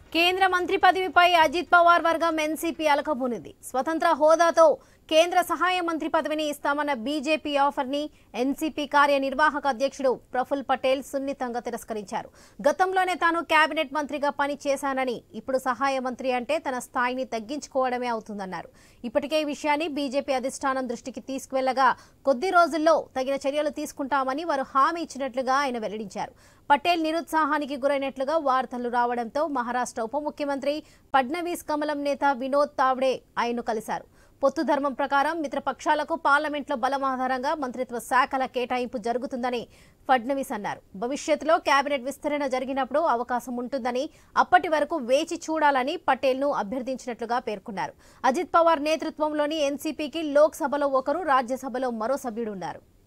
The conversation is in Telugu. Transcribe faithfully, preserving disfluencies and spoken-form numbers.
కేంద్ర మంత్రి పదవిపై అజిత్ పవార్ వర్గం ఎన్సీపీ అలకబూనింది. స్వతంత్ర హోదాతో కేంద్ర సహాయ మంత్రి పదవిని ఇస్తామన్న బీజేపీ ఆఫర్ ని ఎన్సీపీ కార్యనిర్వాహక అధ్యక్షుడు ప్రఫుల్ పటేల్ సున్నితంగా తిరస్కరించారు. గతంలోనే తాను కేబినెట్ మంత్రిగా పని చేశానని, ఇప్పుడు సహాయ మంత్రి అంటే తన స్థాయిని తగ్గించుకోవడమే అవుతుందన్నారు. ఇప్పటికే ఈ విషయాన్ని బీజేపీ అధిష్టానం దృష్టికి తీసుకువెళ్లగా కొద్ది రోజుల్లో తగిన చర్యలు తీసుకుంటామని వారు హామీ ఇచ్చినట్లుగా ఆయన వెల్లడించారు. పటేల్ నిరుత్సాహానికి గురైనట్లుగా వార్తలు రావడంతో మహారాష్ట్ర ఉప ముఖ్యమంత్రి ఫడ్నవీస్ కమలం నేత వినోద్ తావ్డే ఆయన్ను కలిశారు. పొత్తు ధర్మం ప్రకారం మిత్రపక్షాలకు పార్లమెంట్లో బలం ఆధారంగా మంత్రిత్వ శాఖల కేటాయింపు జరుగుతుందని ఫడ్నవీస్ అన్నారు. భవిష్యత్తులో కేబినెట్ విస్తరణ జరిగినప్పుడు అవకాశం ఉంటుందని, అప్పటి వరకు వేచి చూడాలని పటేల్ ను అభ్యర్థించినట్లుగా పేర్కొన్నారు. అజిత్ పవార్ నేతృత్వంలోని ఎన్సీపీకి లోక్సభలో ఒకరు, రాజ్యసభలో మరో సభ్యుడు ఉన్నారు.